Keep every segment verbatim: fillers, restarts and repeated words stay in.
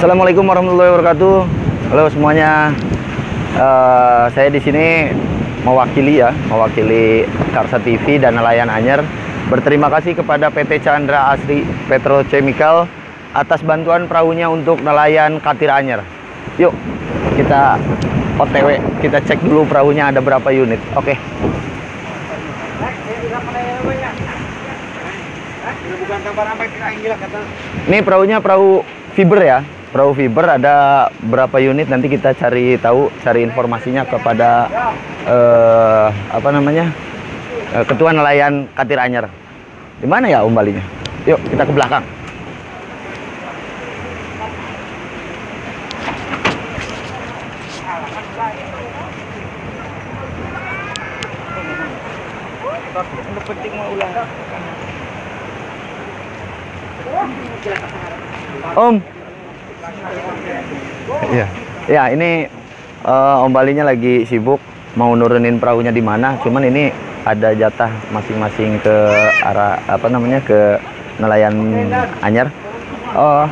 Assalamualaikum warahmatullahi wabarakatuh. Halo semuanya. Uh, saya di sini mewakili ya, mewakili Karsa T V dan Nelayan Anyer. Berterima kasih kepada P T Chandra Asri Petrochemical atas bantuan perahunya untuk nelayan Katir Anyer. Yuk, kita O T W, kita cek dulu perahunya ada berapa unit. Oke. Ini perahunya perahu fiber ya. Perahu fiber ada berapa unit, nanti kita cari tahu, cari informasinya kepada eh, apa namanya eh, Ketua Nelayan Katir Anyer. Di mana ya Om Balinya? Yuk kita ke belakang. Om. Iya, ya ini uh, Om Balinya lagi sibuk mau nurunin perahunya di mana. Cuman ini ada jatah masing-masing ke arah apa namanya ke Nelayan Anyer. Oh,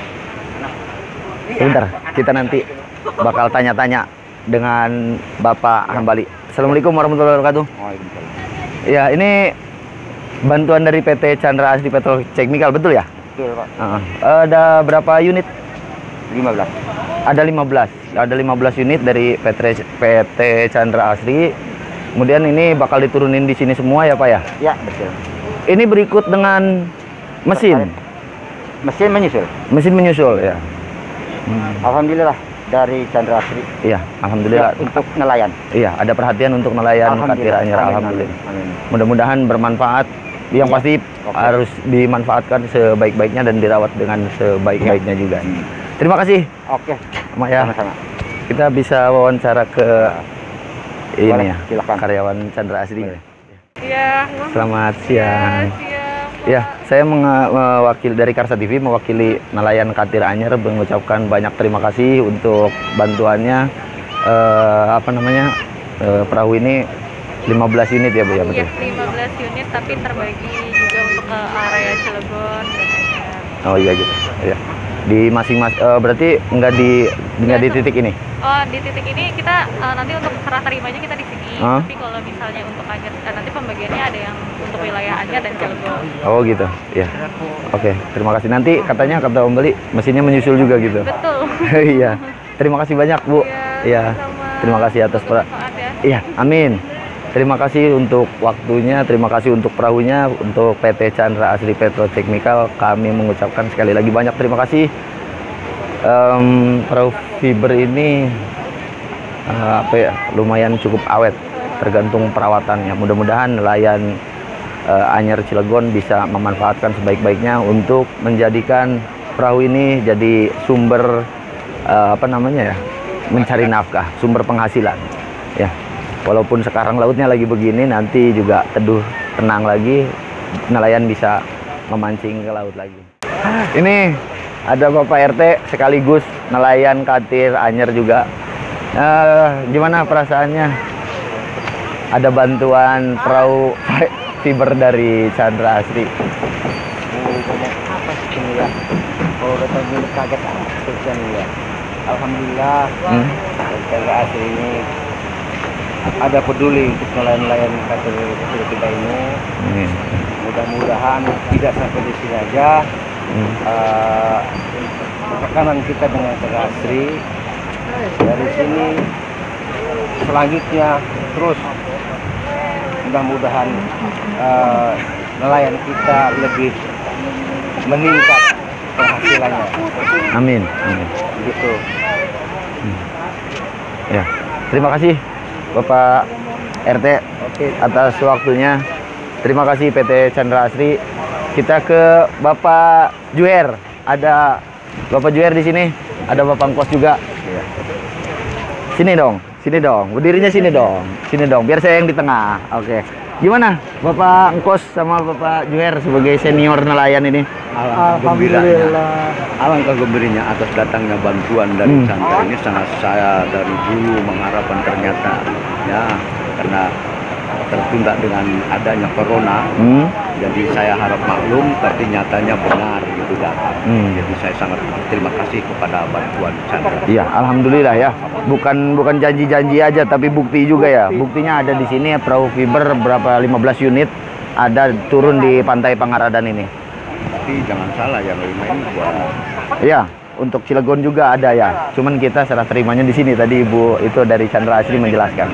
sebentar, kita nanti bakal tanya-tanya dengan Bapak Hambali. Assalamualaikum warahmatullahi wabarakatuh. Ya, ini bantuan dari P T Chandra Asri Petrochemical, betul ya? Betul, Pak. Uh, ada berapa unit? lima belas. Ada lima belas. Ada lima belas unit dari P T Chandra Asri. Kemudian ini bakal diturunin di sini semua ya, Pak ya? Ya, betul. Ini berikut dengan mesin. Mesin menyusul. Mesin menyusul ya. Hmm. Alhamdulillah dari Chandra Asri. Iya, alhamdulillah. Ya, untuk nelayan. Iya, ada perhatian untuk nelayan Katir Anyer. Alhamdulillah. Mudah-mudahan bermanfaat. Yang ya, pasti okay. harus dimanfaatkan sebaik-baiknya dan dirawat dengan sebaik-baiknya ya. juga. Hmm. Terima kasih. Oke. Mak ya. Sama-sama. Kita bisa wawancara ke ini boleh, ya, silakan. Karyawan Chandra Asri. Iya. Selamat siang. Ya, siang. Ya, saya mewakili dari Karsa T V, mewakili nelayan Katir Anyer, mengucapkan banyak terima kasih untuk bantuannya. Eh, apa namanya eh, perahu ini lima belas unit ya, Bu ya, betul? Iya, lima belas unit tapi terbagi juga untuk ke area Cilegon dan Anyer. Oh iya gitu. Iya. Di masing-masing uh, berarti enggak di enggak di titik ini. Oh, di titik ini kita uh, nanti untuk serah terimanya kita di sini. Huh? Tapi kalau misalnya untuk Anyer uh, nanti pembagiannya ada yang untuk wilayah Anyer dan Cilegon. Oh gitu. Iya. Oke, terima kasih. Nanti katanya kata Om Bali mesinnya menyusul juga gitu. Betul. Iya. Terima kasih banyak, Bu. Iya. Terima kasih atas per... Iya, amin. Terima kasih untuk waktunya, terima kasih untuk perahunya, untuk P T Chandra Asri Petrochemical. Kami mengucapkan sekali lagi banyak terima kasih. Um, perahu fiber ini uh, apa ya, lumayan cukup awet, tergantung perawatannya. Mudah-mudahan nelayan uh, Anyer Cilegon bisa memanfaatkan sebaik-baiknya untuk menjadikan perahu ini jadi sumber uh, apa namanya ya, mencari nafkah, sumber penghasilan. Ya. Walaupun sekarang lautnya lagi begini, nanti juga teduh tenang lagi, nelayan bisa memancing ke laut lagi. Ini ada Bapak R T sekaligus nelayan Katir Anyer juga. Uh, gimana perasaannya? Ada bantuan perahu fiber dari Chandra Asri. Apa sih ya? Kalau udah tahu kaget kan ya. Alhamdulillah, hmm? Chandra Asri ini ada peduli untuk nelayan-nelayan Katir kita ini. Hmm. Mudah-mudahan tidak sampai di sini aja. Hmm. Uh, tekanan kita dengan Chandra Asri dari sini selanjutnya terus mudah-mudahan uh, nelayan kita lebih meningkat penghasilannya. Amin. Amin. Gitu. Hmm. Ya, terima kasih Bapak R T Oke. atas waktunya. Terima kasih P T Chandra Asri. Kita ke Bapak Juher. Ada Bapak Juher di sini. Ada Bapak Engkos juga. Ya. Sini dong, sini dong. Berdirinya sini dong. Sini dong, biar saya yang di tengah. Oke. Gimana Bapak Engkos sama Bapak Juher sebagai senior nelayan ini? Alhamdulillah. Alangkah gembiranya atas datangnya bantuan dari Hmm. Chandra ini, sangat saya dari dulu mengharapkan, ternyata ya karena tertunda dengan adanya corona. Hmm. Jadi saya harap maklum, tapi nyatanya benar itu datang. Hmm. Jadi saya sangat terima kasih kepada bantuan Chandra. Iya, alhamdulillah ya. Bukan bukan janji-janji aja, tapi bukti juga ya. Buktinya ada di sini perahu fiber berapa lima belas unit ada turun di pantai Pangaradan ini. Tapi jangan salah, yang lima ini buat Iya, untuk Cilegon juga ada ya. Cuman kita serah terimanya di sini tadi Ibu itu dari Chandra Asri menjelaskan.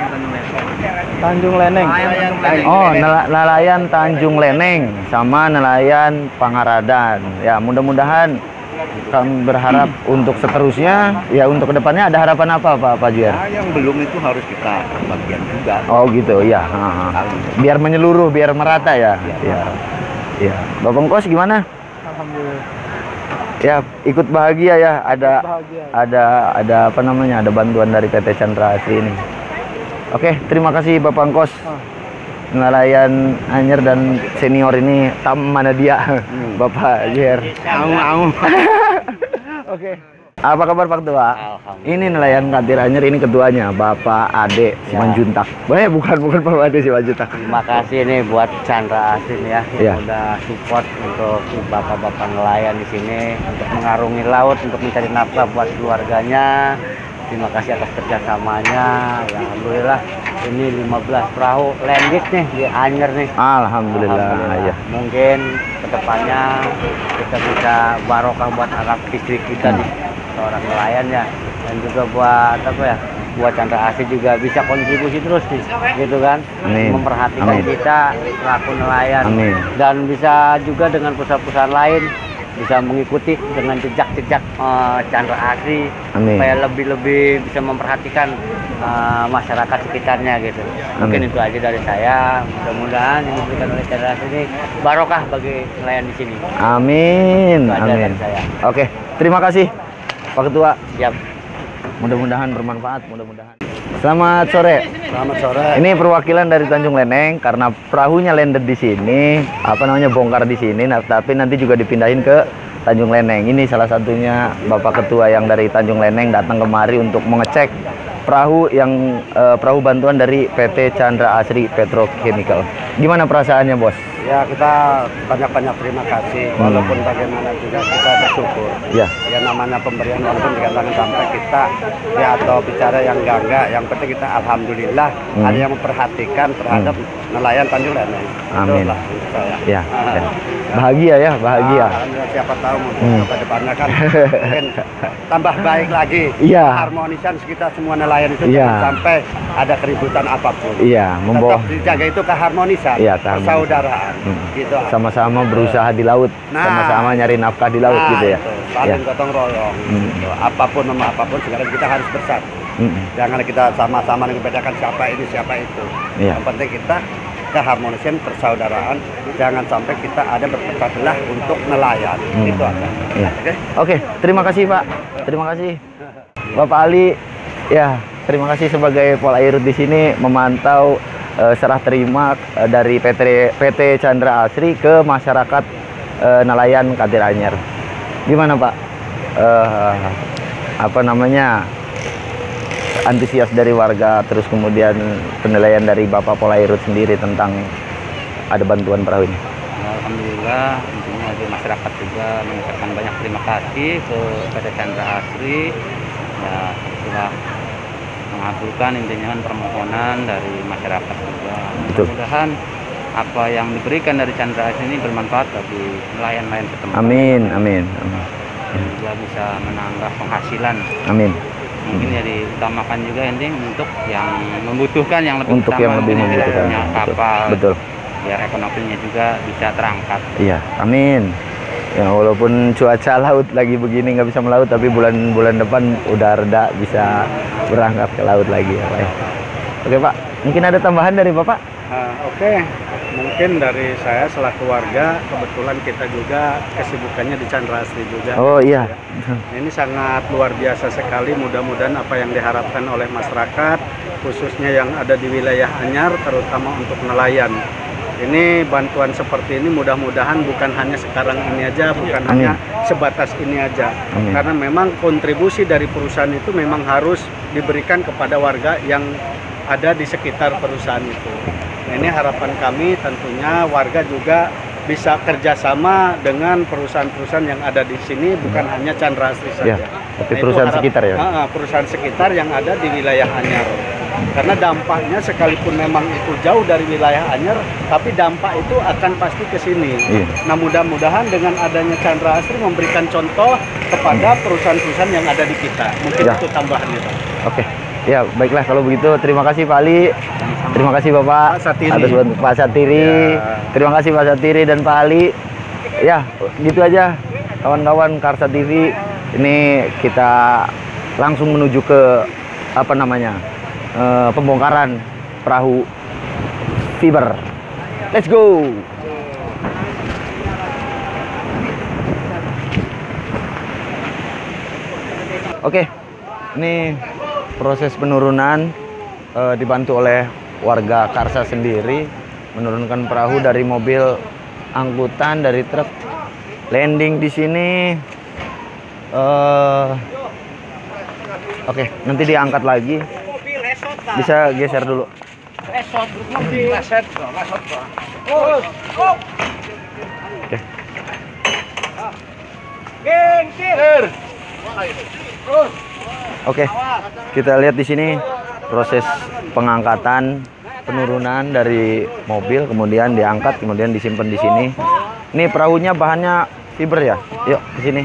Tanjung Leneng. Oh, nela- nelayan Tanjung Leneng sama nelayan Pangaradan. Ya, mudah-mudahan kami berharap untuk seterusnya, ya untuk kedepannya ada harapan apa Pak Pak Juer? Nah, yang belum itu harus kita bagian juga. Oh gitu, ya. Ha, ha. Biar menyeluruh, biar merata ya. Ya. Ya. Bapak Kos gimana? Alhamdulillah. Ya, ikut bahagia ya. Ada Bahagia. ada ada apa namanya? Ada bantuan dari P T Chandra Asri ini. Oke, terima kasih Bapak Kos. Nelayan Anyer dan senior ini tam mana dia? Bapak Juer. Au-au. Oke. Apa kabar Pak Ketua? Ini nelayan Kadir Anyer, ini ketuanya Bapak Ade Simanjuntak. Banyak bukan bukan Bapak Ade Simanjuntak. Terima kasih nih buat Chandra Asri ya Iya. yang udah support untuk bapak-bapak nelayan di sini untuk mengarungi laut untuk mencari nafkah buat keluarganya. Terima kasih atas kerjasamanya. Ya, alhamdulillah ini lima belas perahu landed nih di Anyer nih. Alhamdulillah, ya. Mungkin kedepannya kita bisa barokah buat anak istri kita nih seorang nelayan ya, dan juga buat apa ya, buat Chandra Asri juga bisa kontribusi terus nih, gitu kan. Amin. Memperhatikan Amin. kita selaku nelayan. Amin. Dan bisa juga dengan perusahaan-perusahaan lain bisa mengikuti dengan jejak-jejak uh, Chandra Asri Amin. supaya lebih-lebih bisa memperhatikan uh, masyarakat sekitarnya gitu. Mungkin Amin. itu aja dari saya. Mudah-mudahan yang diberikan oleh Chandra Asri ini barokah bagi nelayan di sini. Amin. Itu aja Amin. dari saya. Oke, terima kasih Pak Ketua. Siap. Mudah-mudahan bermanfaat, mudah-mudahan. Selamat sore. Selamat sore. Ini perwakilan dari Tanjung Leneng karena perahunya landed di sini, apa namanya bongkar di sini, nah, tapi nanti juga dipindahin ke Tanjung Leneng. Ini salah satunya Bapak Ketua yang dari Tanjung Leneng datang kemari untuk mengecek perahu yang eh, perahu bantuan dari P T Chandra Asri Petrochemical. Gimana perasaannya, Bos? Ya, kita banyak-banyak terima kasih. Hmm. Walaupun bagaimana juga kita bersyukur. Ya. Ya namanya pemberian walaupun dikatakan sampai kita ya atau bicara yang enggak-enggak, yang penting kita alhamdulillah Hmm. ada yang memperhatikan terhadap nelayan Tanjung Leneng. Amin. Itulah untuk saya. Ya. Ah. ya. Bahagia ya, bahagia. Ah, alhamdulillah, siapa tahu mungkin Hmm. ke depannya kan mungkin tambah baik lagi. Iya. Harmonisan kita semua nelayan itu Iya. jangan sampai ada keributan apapun. Iya, membawa Tetap dijaga itu keharmonisan, Iya, keharmonisan. persaudaraan. Hmm. Gitu. sama-sama berusaha di laut, Nah. sama-sama nyari nafkah di laut Nah, gitu ya. itu. Saling Ya. gotong royong. Hmm. Gitu. Apapun nama apapun sekarang kita harus bersatu. Mm-mm. Jangan kita sama-sama membedakan siapa ini siapa itu. Iya. Yang penting kita keharmonisan persaudaraan. Jangan sampai kita ada berpecah belah untuk nelayan. Hmm. Itu aja. Iya. Oke. Oke, terima kasih Pak. Terima kasih. Bapak Ali, ya terima kasih sebagai Polairut di sini memantau eh, serah terima eh, dari P T P T Chandra Asri ke masyarakat eh, nelayan Kadir Anyer. Gimana Pak? Eh, apa namanya? Antusias dari warga, terus kemudian penilaian dari Bapak Polairut sendiri tentang ada bantuan perahu ini. Alhamdulillah, tentunya di masyarakat juga mengucapkan banyak terima kasih ke P T Chandra Asri ya telah mengabulkan intinya kan permohonan dari masyarakat juga. Betul. Mudah-mudahan apa yang diberikan dari Chandra Asri ini bermanfaat bagi nelayan-nelayan setempat. Amin, amin, amin. Dan juga bisa menambah penghasilan. Amin. Mungkin ya diutamakan juga intinya untuk yang membutuhkan yang lebih Untuk utama, yang lebih mungkin membutuhkan. punya Betul. kapal Betul. biar ekonominya juga bisa terangkat. Iya, amin. Ya walaupun cuaca laut lagi begini nggak bisa melaut, tapi bulan-bulan depan udah reda bisa berangkat ke laut lagi ya Pak. Oke Pak, mungkin ada tambahan dari Bapak? Ah, Oke, mungkin dari saya selaku warga, kebetulan kita juga kesibukannya di Chandra Asri juga. Oh iya. Ini sangat luar biasa sekali, mudah-mudahan apa yang diharapkan oleh masyarakat, khususnya yang ada di wilayah Anyar, terutama untuk nelayan. Ini bantuan seperti ini mudah-mudahan bukan hanya sekarang ini aja, bukan Amin. hanya sebatas ini aja. Amin. Karena memang kontribusi dari perusahaan itu memang harus diberikan kepada warga yang ada di sekitar perusahaan itu. Nah, ini harapan kami tentunya warga juga bisa kerjasama dengan perusahaan-perusahaan yang ada di sini, bukan hanya Chandra Asri saja. Ya, tapi Nah, itu perusahaan harap- sekitar ya? Ah, ah, perusahaan sekitar yang ada di wilayah Anyar. Karena dampaknya sekalipun memang itu jauh dari wilayah Anyar, tapi dampak itu akan pasti ke sini. Iya. Nah, mudah-mudahan dengan adanya Chandra Asri memberikan contoh kepada perusahaan-perusahaan yang ada di kita. Mungkin Ya. itu tambahannya, Pak. Oke, ya baiklah kalau begitu. Terima kasih Pak Ali, terima kasih Bapak Pak Satiri. atas bantu Pak Satiri. Ya. Terima kasih Pak Satiri dan Pak Ali. Ya, gitu aja kawan-kawan Karsa T V. Ini kita langsung menuju ke apa namanya eh, pembongkaran perahu fiber. Let's go. Oke, ini proses penurunan eh, dibantu oleh warga Karsa sendiri, menurunkan perahu dari mobil angkutan, dari truk, landing di sini. Eh, Oke, nanti diangkat lagi. Bisa geser dulu. Oke. Oke, kita lihat di sini proses pengangkatan, penurunan dari mobil, kemudian diangkat, kemudian disimpan di sini. Ini perahunya bahannya fiber ya. Yuk di sini.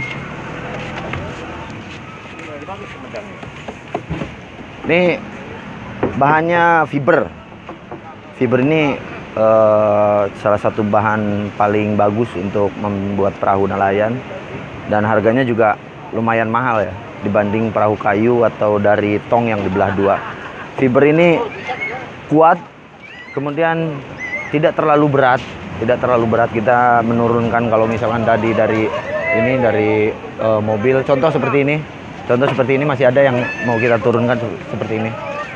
Ini bahannya fiber. Fiber ini eh, salah satu bahan paling bagus untuk membuat perahu nelayan, dan harganya juga lumayan mahal ya dibanding perahu kayu atau dari tong yang dibelah dua. Fiber ini kuat, kemudian tidak terlalu berat, tidak terlalu berat. Kita menurunkan kalau misalkan tadi dari ini dari eh, mobil, contoh seperti ini, contoh seperti ini masih ada yang mau kita turunkan seperti ini.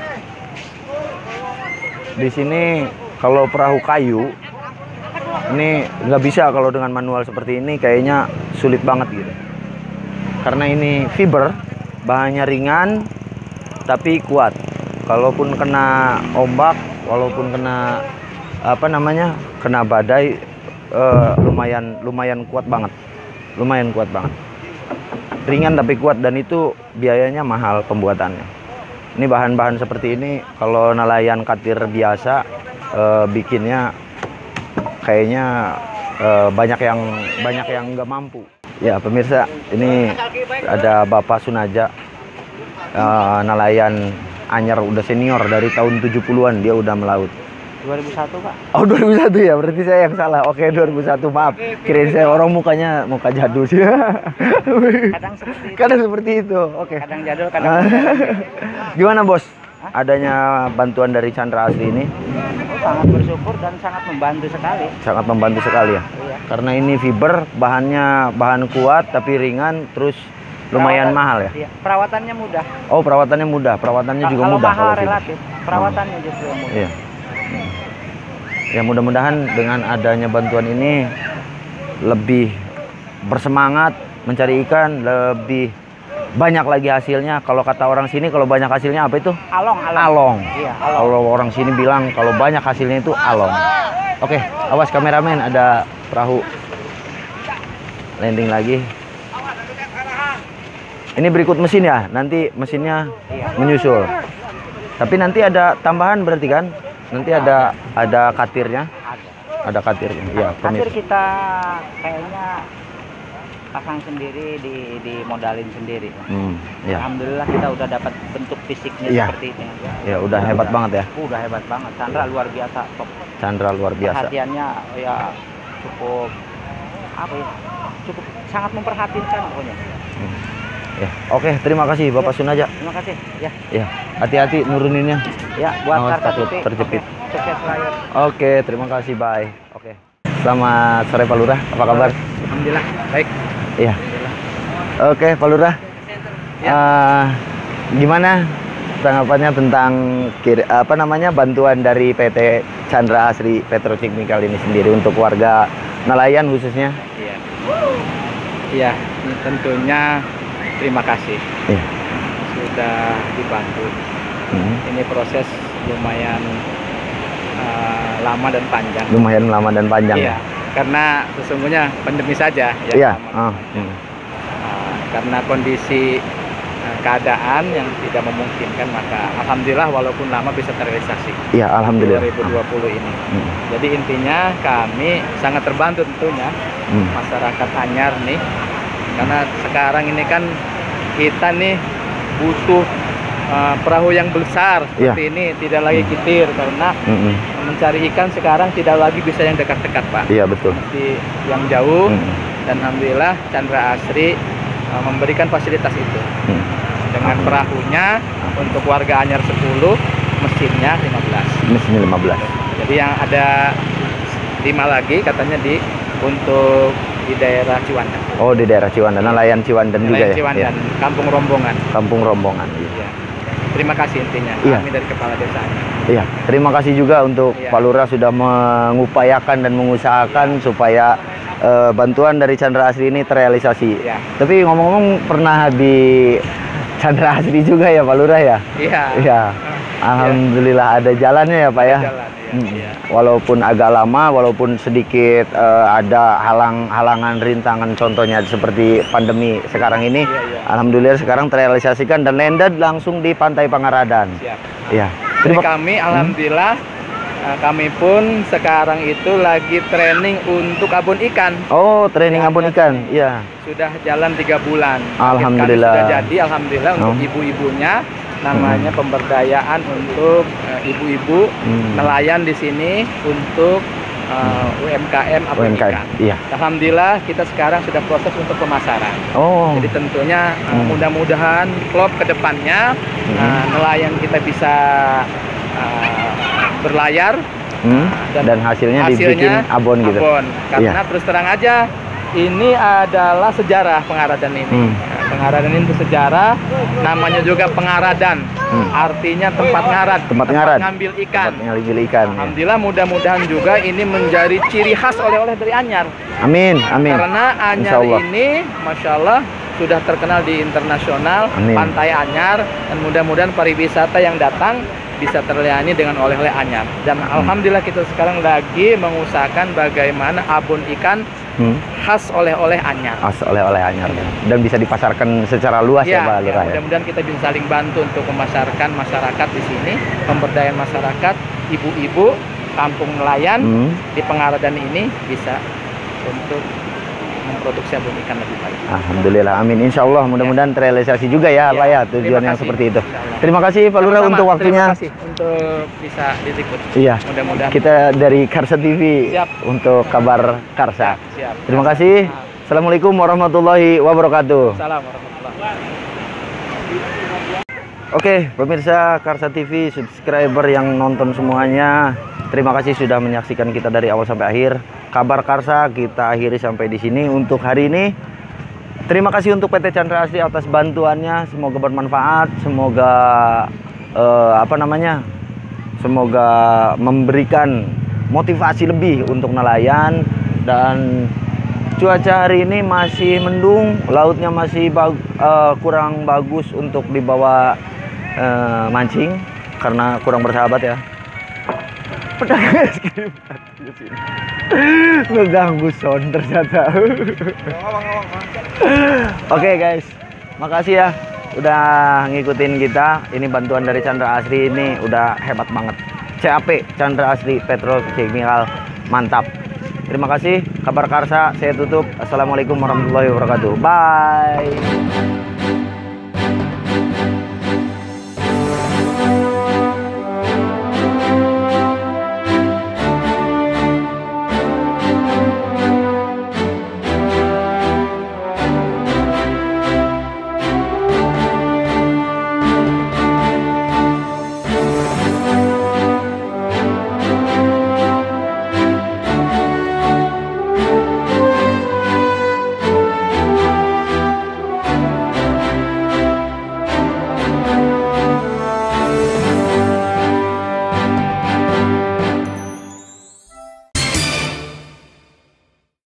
Di sini kalau perahu kayu ini nggak bisa, kalau dengan manual seperti ini kayaknya sulit banget gitu. Karena ini fiber, bahannya ringan tapi kuat. Kalaupun kena ombak, walaupun kena apa namanya, kena badai, eh, lumayan lumayan kuat banget, lumayan kuat banget. Ringan tapi kuat, dan itu biayanya mahal pembuatannya. Ini bahan-bahan seperti ini kalau nelayan katir biasa eh, bikinnya kayaknya eh, banyak yang banyak yang nggak mampu. Ya pemirsa, ini ada Bapak Sunaja, eh, nelayan anyar, udah senior dari tahun tujuh puluhan dia udah melaut. dua ribu satu Pak. Oh dua ribu satu ya, berarti saya yang salah. Oke dua ribu satu, maaf. Kirain saya orang mukanya muka jadul sih. Kadang seperti itu. Kadang seperti itu. Oke. Kadang jadul, kadang modern. Gimana bos? Adanya bantuan dari Chandra Asri ini Sangat bersyukur dan sangat membantu sekali. sangat membantu sekali ya. Iya. Karena ini fiber, bahannya bahan kuat tapi ringan, terus lumayan Perawatan- mahal ya. Iya, perawatannya mudah. Oh perawatannya mudah, perawatannya juga Kalau mudah. mahal fiber. relatif, perawatannya justru yang mudah. Iya. Ya mudah-mudahan dengan adanya bantuan ini lebih bersemangat mencari ikan, lebih banyak lagi hasilnya. Kalau kata orang sini, kalau banyak hasilnya apa itu? Along, along. Along. Iya, along. Kalau orang sini bilang kalau banyak hasilnya itu along. Oke, awas kameramen, ada perahu landing lagi. Ini berikut mesin ya, nanti mesinnya Iya. menyusul. Tapi nanti ada tambahan berarti kan? Nanti ada ada katirnya, Ada. ada katirnya. Iya, Hampir pemirsa. kita kayaknya pasang sendiri, di dimodalin sendiri. Hmm, ya. Alhamdulillah kita udah dapat bentuk fisiknya Iya. seperti ini. Ya udah hebat banget ya. Udah hebat banget. Chandra luar biasa, top. Chandra luar biasa. Perhatiannya ya cukup apa ya? Cukup sangat memperhatikan pokoknya. Ya. Oke, terima kasih Bapak Sunaja. Terima kasih. Ya, Ya, hati-hati nuruninnya. ya buat Awas, Karsa takut T V. terjepit. Oke, sukses layar. Oke, terima kasih, bye. Oke. Selamat sore Pak Lurah, apa kabar? Alhamdulillah baik. Iya. Oke, Pak Lurah. Eh, gimana tanggapannya tentang kir- apa namanya bantuan dari P T Chandra Asri Petrochemical ini sendiri untuk warga nelayan khususnya? Iya. Iya, tentunya terima kasih Iya. sudah dibantu. Hmm. Ini proses lumayan uh, lama dan panjang. Lumayan lama dan panjang. Iya, karena sesungguhnya pandemi saja yang Iya. lama. ah, hmm. Nah, karena kondisi eh, keadaan yang tidak memungkinkan, maka alhamdulillah walaupun lama bisa terrealisasi Iya, alhamdulillah. dua ribu dua puluh ini. Hmm. Jadi intinya kami sangat terbantu tentunya Hmm. masyarakat Anyar nih, karena sekarang ini kan kita nih butuh uh, perahu yang besar Iya. seperti ini, tidak lagi kitir, karena Mm-mm. mencari ikan sekarang tidak lagi bisa yang dekat-dekat, Pak, Iya, betul. mesti yang jauh. Mm-mm. Dan alhamdulillah Chandra Asri uh, memberikan fasilitas itu Hmm. dengan perahunya untuk warga Anyar sepuluh, mesinnya lima belas. Mesin lima belas. Jadi yang ada lima lagi katanya di untuk di daerah Ciwandan. Oh, di daerah Ciwandan, nelayan Ciwandan juga Nelayan ya. Ciwandan, Iya. Kampung Rombongan. Kampung Rombongan. Iya. Ya. Terima kasih intinya. Iya. Kami dari kepala desanya. Iya, terima kasih juga untuk Iya. Pak Lurah sudah mengupayakan dan mengusahakan supaya eh, bantuan dari Chandra Asri ini terrealisasi. Iya. Tapi ngomong-ngomong pernah di Chandra Asri juga ya Pak Lurah ya? Iya. Iya. Alhamdulillah ada jalannya ya Pak ya. Jalan, ya. Mm. Iya. Walaupun agak lama, walaupun sedikit eh, ada halang-halangan, rintangan, contohnya seperti pandemi sekarang ini, Iya, iya. alhamdulillah sekarang terrealisasikan dan landed langsung di Pantai Pangaradan. Siap. Iya. Jadi Terima kami alhamdulillah eh, kami pun sekarang itu lagi training untuk abon ikan. Oh, training Ya, abon ya. ikan. Iya. Sudah jalan tiga bulan. Alhamdulillah. Kami sudah jadi alhamdulillah untuk Oh. ibu-ibunya, namanya pemberdayaan untuk eh, ibu-ibu Hmm. nelayan di sini untuk eh, U M K M abon U M K M. ikan. Iya. Alhamdulillah kita sekarang sudah proses untuk pemasaran. Oh. Jadi tentunya eh, Hmm. mudah-mudahan klop ke depannya eh, nelayan kita bisa eh, berlayar Hmm. dan Dan hasilnya, dibikin abon gitu. abon. Karena Iya. terus terang aja ini adalah sejarah Pengaradan ini. Hmm. Nah, Pengaradan ini itu sejarah, namanya juga Pengaradan. Hmm. Artinya tempat ngarat, Tempat ngarat. ngambil ikan. Tempat ngambil ikan. Ya. Alhamdulillah mudah-mudahan juga ini menjadi ciri khas oleh-oleh dari Anyar. Amin, amin. Karena Insya Anyar Allah. ini Masya Allah sudah terkenal di internasional, Amin. Pantai Anyar, dan mudah-mudahan pariwisata yang datang bisa terlayani dengan oleh-oleh Anyar. Dan Hmm. alhamdulillah kita sekarang lagi mengusahakan bagaimana abon ikan Hmm. khas oleh-oleh Anyar. As oleh-oleh anyar dan bisa dipasarkan secara luas ya, Ya, Pak ya, Lurah ya. mudah-mudahan kita bisa saling bantu untuk memasarkan masyarakat di sini, pemberdayaan masyarakat, ibu-ibu, kampung nelayan Hmm. di Pengaradan ini bisa untuk memproduksi abon ikan lebih baik. Alhamdulillah, amin. Insya Allah mudah-mudahan terrealisasi juga ya, Ya, Pak ya, terima tujuan yang kasih. seperti itu. Insya Allah. Terima kasih Pak Lurah Sama-sama, untuk waktunya. Terima kasih untuk bisa diliput. Iya. Mudah-mudahan Kita dari Karsa T V Siap. untuk kabar Karsa. siap. Terima kasih. Assalamualaikum warahmatullahi wabarakatuh. Salam warahmatullahi. Oke, pemirsa Karsa T V, subscriber yang nonton semuanya, terima kasih sudah menyaksikan kita dari awal sampai akhir. Kabar Karsa kita akhiri sampai di sini untuk hari ini. Terima kasih untuk P T Chandra Asri atas bantuannya. Semoga bermanfaat, semoga eh, apa namanya? Semoga memberikan motivasi lebih untuk nelayan. Dan cuaca hari ini masih mendung, lautnya masih bag, eh, kurang bagus untuk dibawa eh, mancing karena kurang bersahabat ya. Pedagang es krim di sini ngeganggu sound ternyata. Oke guys, makasih ya udah ngikutin kita. Ini bantuan dari Chandra Asri ini udah hebat banget. C A P Chandra Asri Petrochemical, mantap. Terima kasih. Kabar Karsa saya tutup. Assalamualaikum warahmatullahi wabarakatuh. Bye.